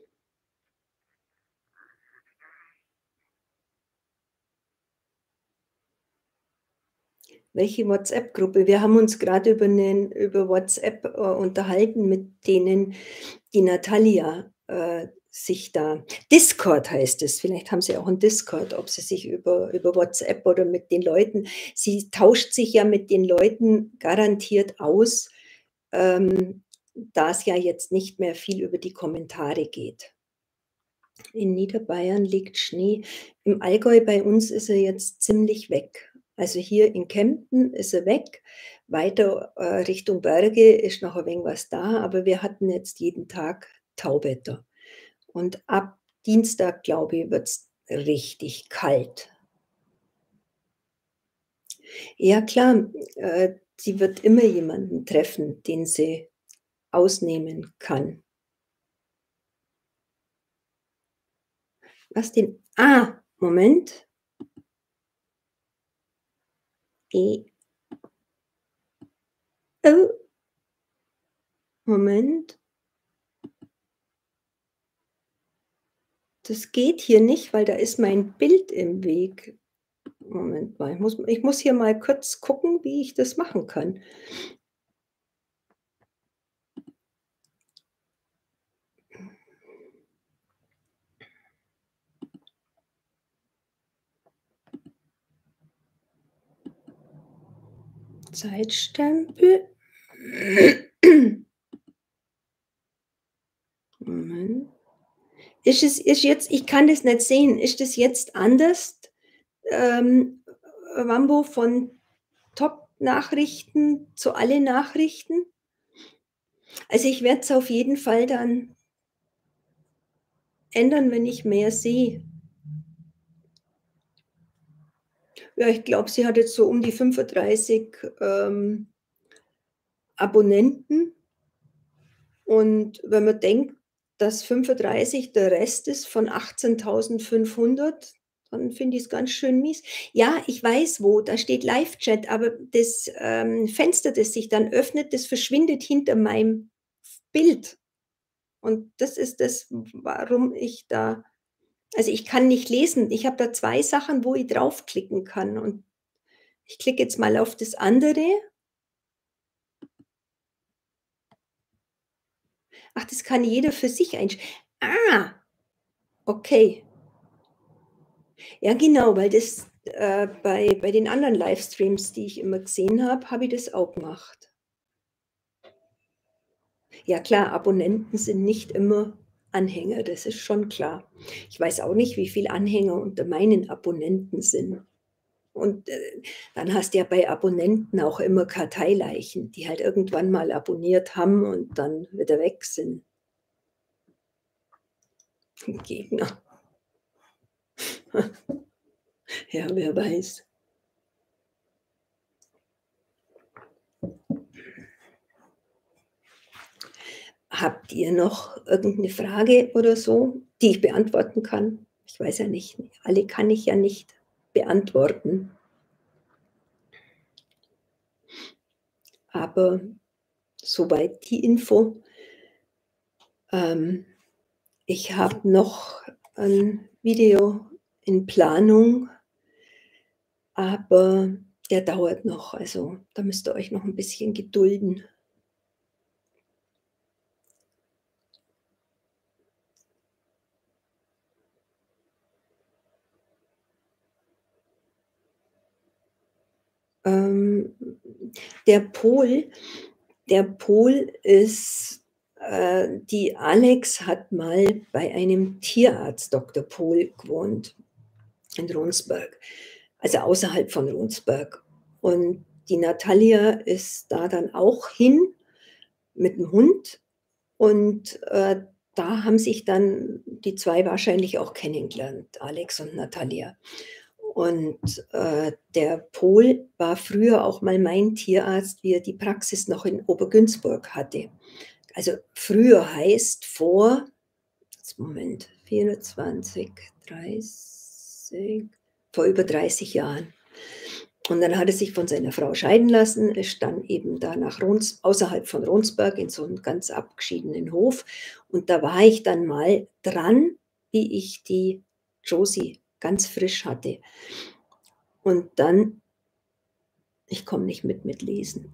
Welche WhatsApp-Gruppe? Wir haben uns gerade über WhatsApp, unterhalten, mit denen die Natalia, sich da Discord heißt es. Vielleicht haben sie auch 'n Discord, ob sie sich über WhatsApp oder mit den Leuten sie tauscht sich ja mit den Leuten garantiert aus, da es ja jetzt nicht mehr viel über die Kommentare geht. In Niederbayern liegt Schnee. Im Allgäu bei uns ist er jetzt ziemlich weg. Also, hier in Kempten ist er weg. Weiter, Richtung Berge ist noch ein wenig was da, aber wir hatten jetzt jeden Tag Tauwetter. Und ab Dienstag, glaube ich, wird's richtig kalt. Ja klar, sie wird immer jemanden treffen, den sie ausnehmen kann. Was den Moment. E oh, Moment. Das geht hier nicht, weil da ist mein Bild im Weg. Moment mal, ich muss hier mal kurz gucken, wie ich das machen kann. Zeitstempel. Moment. Ist jetzt ich kann das nicht sehen. Ist das jetzt anders, ähm, Wambo, von Top-Nachrichten zu alle Nachrichten? Also, ich werde es auf jeden Fall dann ändern, wenn ich mehr sehe. Ja, ich glaube, sie hat jetzt so um die 35, Abonnenten. Und wenn man denkt, dass 35 der Rest ist von 18.500, dann finde ich's ganz schön mies. Ja, ich weiß wo, da steht Live-Chat, aber das, Fenster, das sich dann öffnet, das verschwindet hinter meinem Bild. Und das ist das, warum ich da also, ich kann nicht lesen. Ich habe da 2 Sachen, wo ich draufklicken kann, und ich klicke jetzt mal auf das andere. Ach, das kann jeder für sich ah, okay. Ja, genau, weil das, bei den anderen Livestreams, die ich immer gesehen habe, habe ich das auch gemacht. Ja klar, Abonnenten sind nicht immer Anhänger, das ist schon klar. Ich weiß auch nicht, wie viel Anhänger unter meinen Abonnenten sind. Und, dann hast du ja bei Abonnenten auch immer Karteileichen, die halt irgendwann mal abonniert haben und dann wieder weg sind. Gegner. Ja, wer weiß. Habt ihr noch irgend 'ne Frage oder so, die ich beantworten kann? Ich weiß ja nicht, alle kann ich ja nicht beantworten, aber soweit die Info. Ähm, ich habe noch 'n Video in Planung, aber der dauert noch. Also, da müsst ihr euch noch 'n bisschen gedulden. Ähm, der Pol Der Pol ist die Alex hat mal bei einem Tierarzt, Doktor Pol, gewohnt in Ronsberg, also außerhalb von Ronsberg. Und die Natalia ist da dann auch hin mit dem Hund, und, da haben sich dann die 2 wahrscheinlich auch kennengelernt, Alex und Natalia. Und, der Pol war früher auch mal mein Tierarzt, wie er die Praxis noch in Obergünzburg hatte. Also, früher heißt vor jetzt Moment, 24, 30, vor über 30 Jahren. Und dann hat er sich von seiner Frau scheiden lassen, ist dann eben da nach außerhalb von Ronsberg in so 'n ganz abgeschiedenen Hof. Und da war ich dann mal dran, wie ich die Josie ganz frisch hatte. Und dann Ich komme nicht mit Lesen.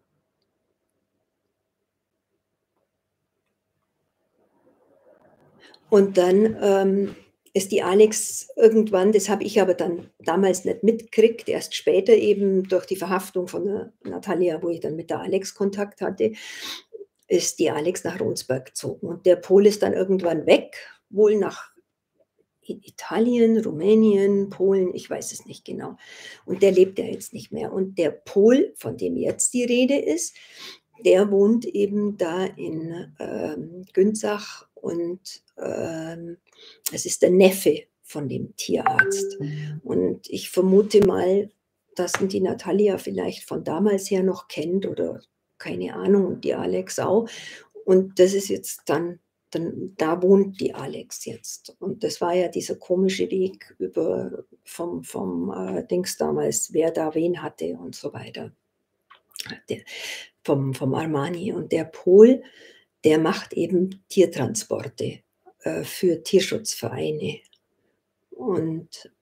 Und dann, ist die Alex irgendwann, das habe ich aber dann damals nicht mitgekriegt, erst später eben durch die Verhaftung von der Natalia, wo ich dann mit der Alex Kontakt hatte, ist die Alex nach Ronsberg gezogen. Und der Pol ist dann irgendwann weg, wohl nach Italien, Rumänien, Polen, ich weiß es nicht genau. Und der lebt ja jetzt nicht mehr. Und der Pol, von dem jetzt die Rede ist, der wohnt eben da in, Günzach und, es ist der Neffe von dem Tierarzt. Und ich vermute mal, dass ihn die Natalia vielleicht von damals her noch kennt oder keine Ahnung, und die Alex auch. Und das ist jetzt dann da wohnt die Alex jetzt. Und das war ja dieser komische Weg über vom Dings damals, wer da wen hatte und so weiter. Der vom Armani. Und der Pol, der macht eben Tiertransporte, für Tierschutzvereine. Und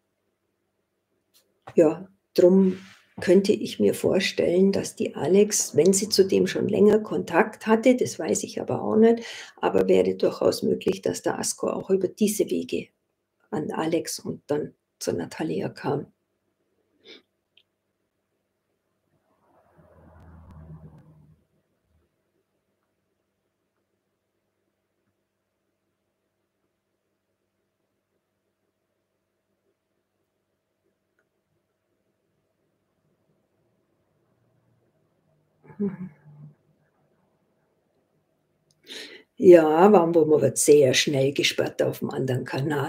ja, drum könnte ich mir vorstellen, dass die Alex, wenn sie zudem schon länger Kontakt hatte, das weiß ich aber auch nicht, aber wäre durchaus möglich, dass der Asko auch über diese Wege an Alex und dann zur Natalia kam. Mhm. Ja, Wambo wird sehr schnell gesperrt auf dem anderen Kanal.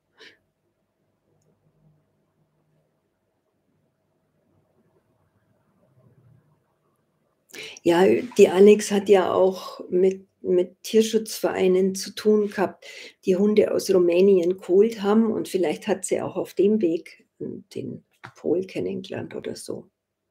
Ja, die Alex hat ja auch mit Tierschutzvereinen zu tun gehabt, die Hunde aus Rumänien geholt haben, und vielleicht hat sie auch auf dem Weg den Pol kennengelernt oder so.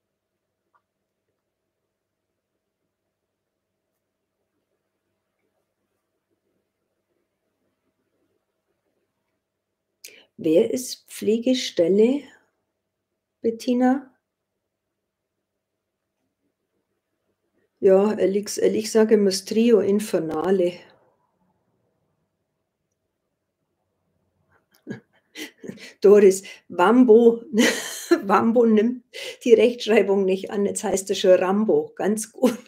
Wer ist Pflegestelle, Bettina? Ja, ehrlich sage mir's Trio Infernale. Doris, Wambo Wambo nimmt die Rechtschreibung nicht an, jetzt heißt er schon Rambo, ganz gut.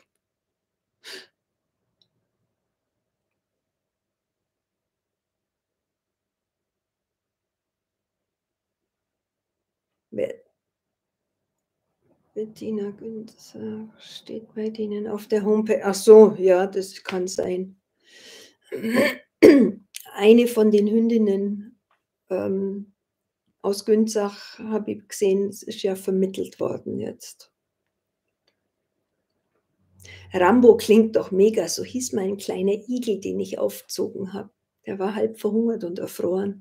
Wer Bettina Günzer steht bei denen auf der Homepage. Ach so, ja, das kann sein. Eine von den Hündinnen, ähm, aus Günzach habe ich gesehen, es ist ja vermittelt worden jetzt. Rambo klingt doch mega, so hieß mein kleiner Igel, den ich aufgezogen habe. Der war halb verhungert und erfroren.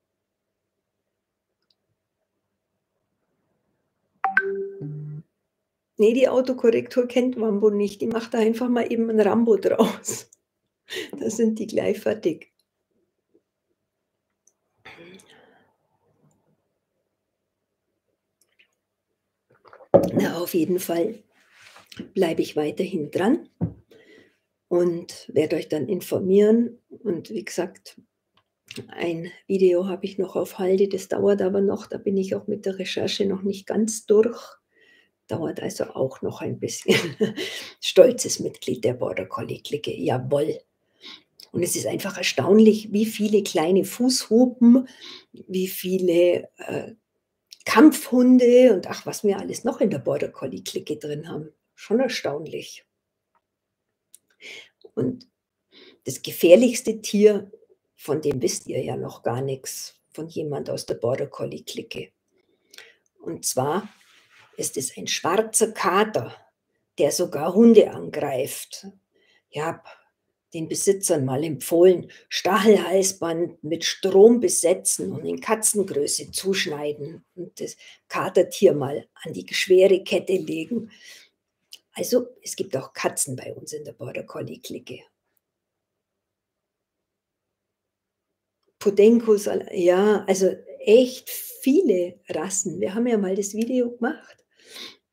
Ne, die Autokorrektur kennt Wambo nicht. Die macht da einfach mal eben 'n Rambo draus. Da sind die gleich fertig. Na, auf jeden Fall bleibe ich weiterhin dran und werde euch dann informieren. Und wie gesagt, ein Video habe ich noch auf Halde, das dauert aber noch. Da bin ich auch mit der Recherche noch nicht ganz durch. Dauert also auch noch ein bisschen. Stolzes Mitglied der Border Collie Clique, jawohl. Und es ist einfach erstaunlich, wie viele kleine Fußhupen, wie viele, Kampfhunde und ach, was wir alles noch in der Border Collie Clique drin haben. Schon erstaunlich. Und das gefährlichste Tier, von dem wisst ihr ja noch gar nix, von jemand aus der Border Collie Clique. Und zwar ist es ein schwarzer Kater, der sogar Hunde angreift. Ich habe den Besitzern mal empfohlen, Stachelhalsband mit Strom besetzen und in Katzengröße zuschneiden und das Katertier mal an die schwere Kette legen. Also, es gibt auch Katzen bei uns in der Border Collie Clique. Podenkus, ja, also echt viele Rassen. Wir haben ja mal das Video gemacht.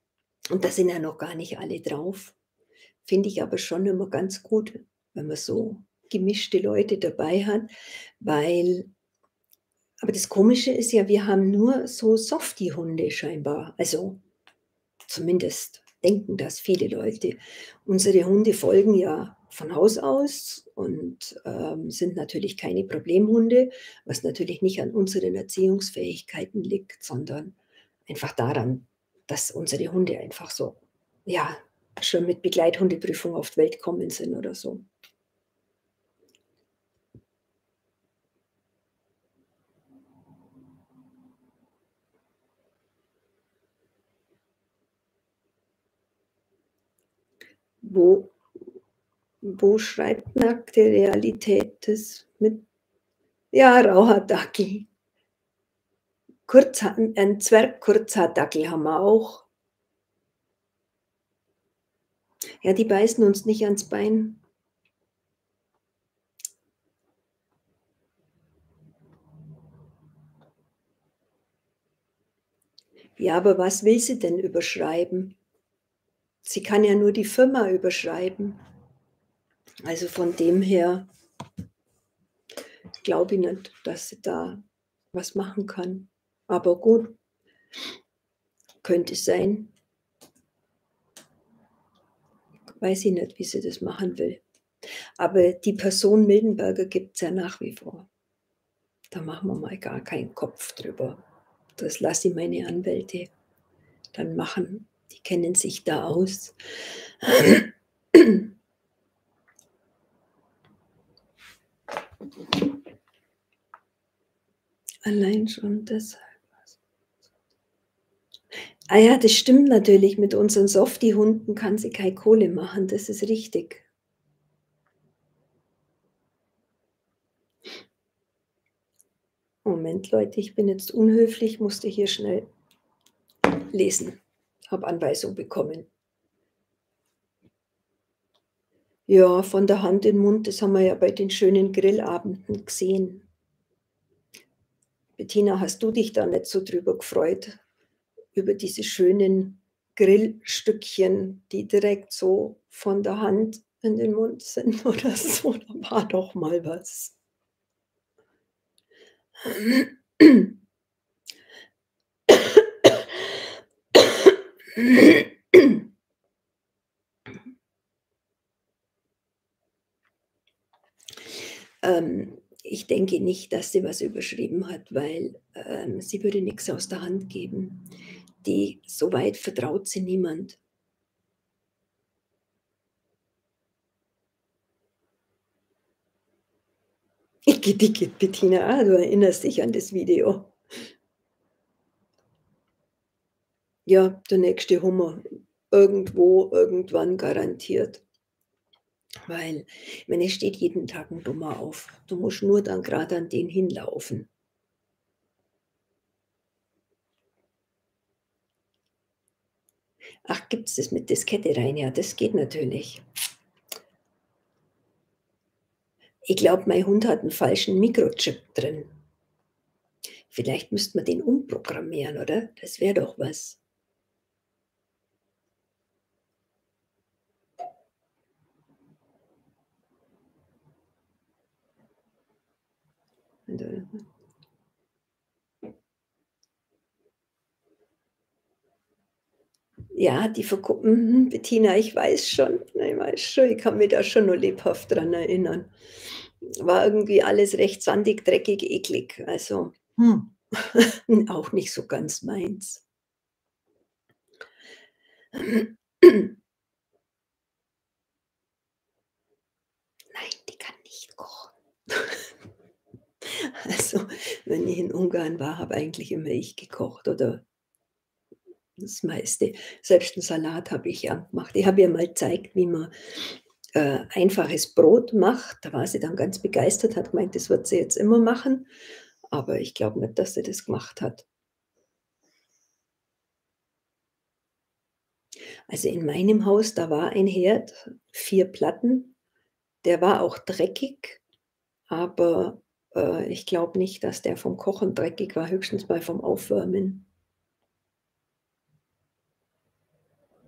Und da sind ja noch gar nicht alle drauf. Finde ich aber schon immer ganz gut, wenn man so gemischte Leute dabei hat, weil aber das Komische ist ja, wir haben nur so Softie-Hunde scheinbar. Also, zumindest denken das viele Leute. Unsere Hunde folgen ja von Haus aus und, sind natürlich keine Problemhunde, was natürlich nicht an unseren Erziehungsfähigkeiten liegt, sondern einfach daran, dass unsere Hunde einfach so, ja, schon mit Begleithundeprüfung auf die Welt gekommen sind oder so. Wo wo schreibt nackte Realität das mit ja, rauher Dackel. Kurz 'n Zwergkurzhaardackel haben wir auch. Ja, die beißen uns nicht ans Bein. Ja, aber was will sie denn überschreiben? Sie kann ja nur die Firma überschreiben. Also, von dem her glaube ich nicht, dass sie da was machen kann. Aber gut, könnte sein. Weiß ich nicht, wie sie das machen will. Aber die Person Mildenberger gibt's ja nach wie vor. Da machen wir mal gar keinen Kopf drüber. Das lasse ich meine Anwälte dann machen. Die kennen sich da aus. Allein schon deshalb. Ah ja, das stimmt natürlich. Mit unseren Softie-Hunden kann sie keine Kohle machen, das ist richtig. Moment, Leute, ich bin jetzt unhöflich, musste hier schnell lesen. Habe Anweisung bekommen. Ja, von der Hand in den Mund, das haben wir ja bei den schönen Grillabenden gesehen. Bettina, hast du dich da nicht so drüber gefreut, über diese schönen Grillstückchen, die direkt so von der Hand in den Mund sind oder so? Da war doch mal was. Ich denke nicht, dass sie was überschrieben hat, weil, sie würde nix aus der Hand geben. Die so weit vertraut sie niemand. Igitt, Bettina, du erinnerst dich an das Video. Ja, der nächste Hummer. Irgendwo, irgendwann garantiert. Weil, ich meine, es steht jeden Tag 'n Dummer auf. Du musst nur dann grad an den hinlaufen. Ach, gibt's das mit Diskette rein? Ja, das geht natürlich. Ich glaube, mein Hund hat 'n falschen Mikrochip drin. Vielleicht müsste man den umprogrammieren, oder? Das wäre doch was. Und, ja, die verko Bettina, ich weiß schon, ich kann mich da schon noch lebhaft dran erinnern. War irgendwie alles recht sandig, dreckig, eklig. Also, auch nicht so ganz meins. Nein, die kann nicht kochen. Also, wenn ich in Ungarn war, habe eigentlich immer ich gekocht oder das meiste. Selbst 'n Salat habe ich ja gemacht. Ich habe ihr mal gezeigt, wie man, einfaches Brot macht. Da war sie dann ganz begeistert, hat gemeint, das wird sie jetzt immer machen, aber ich glaube nicht, dass sie das gemacht hat. Also, in meinem Haus, da war ein Herd, 4 Platten, der war auch dreckig, aber, ich glaube nicht, dass der vom Kochen dreckig war, höchstens mal vom Aufwärmen.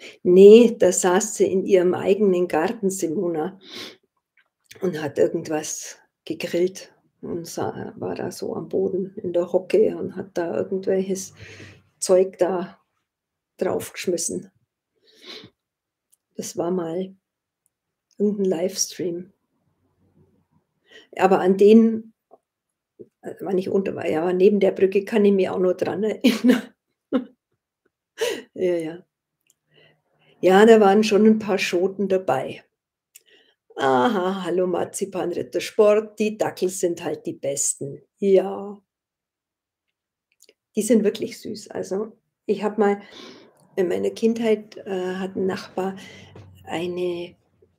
Ne, da saß sie in ihrem eigenen Garten, Simona, und hat irgendwas gegrillt und war da so am Boden in der Hocke und hat da irgendwelches Zeug da draufgeschmissen. Das war mal irgend 'n Livestream. Aber an den wann ich unter war ja, neben der Brücke kann ich mich auch noch dran erinnern. Ja, ja. Ja, da waren schon 'n paar Schoten dabei. Aha, hallo Marzipanritter Sport, die Dackel sind halt die Besten. Ja, die sind wirklich süß. Also, ich habe mal in meiner Kindheit, hat 'n Nachbar eine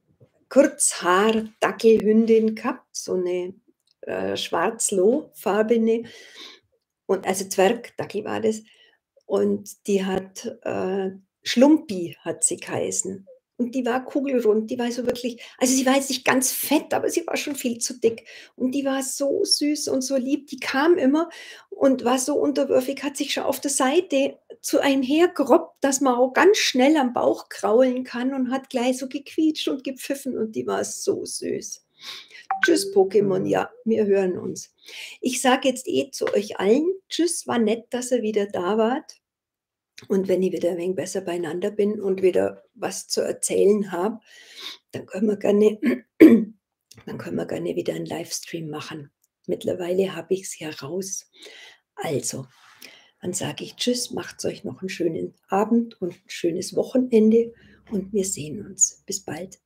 Kurzhaar-Dackelhündin gehabt, so 'ne, schwarz-lohfarbene und also Zwergdackel war das. Und die hat, Schlumpi hat sie geheißen. Und die war kugelrund, die war so wirklich also, sie war jetzt nicht ganz fett, aber sie war schon viel zu dick. Und die war so süß und so lieb. Die kam immer und war so unterwürfig, hat sich schon auf der Seite zu einem hergerobbt, dass man auch ganz schnell am Bauch kraulen kann und hat gleich so gequietscht und gepfiffen und die war so süß. Tschüss, Pokémon, ja, wir hören uns. Ich sage jetzt zu euch allen tschüss, war nett, dass ihr wieder da wart. Und wenn ich wieder ein wenig besser beieinander bin und wieder was zu erzählen habe, dann können wir gerne dann können wir gerne wieder 'n Livestream machen. Mittlerweile habe ich's ja raus. Also, dann sage ich tschüss, macht's euch noch 'n schönen Abend und 'n schönes Wochenende und wir sehen uns. Bis bald.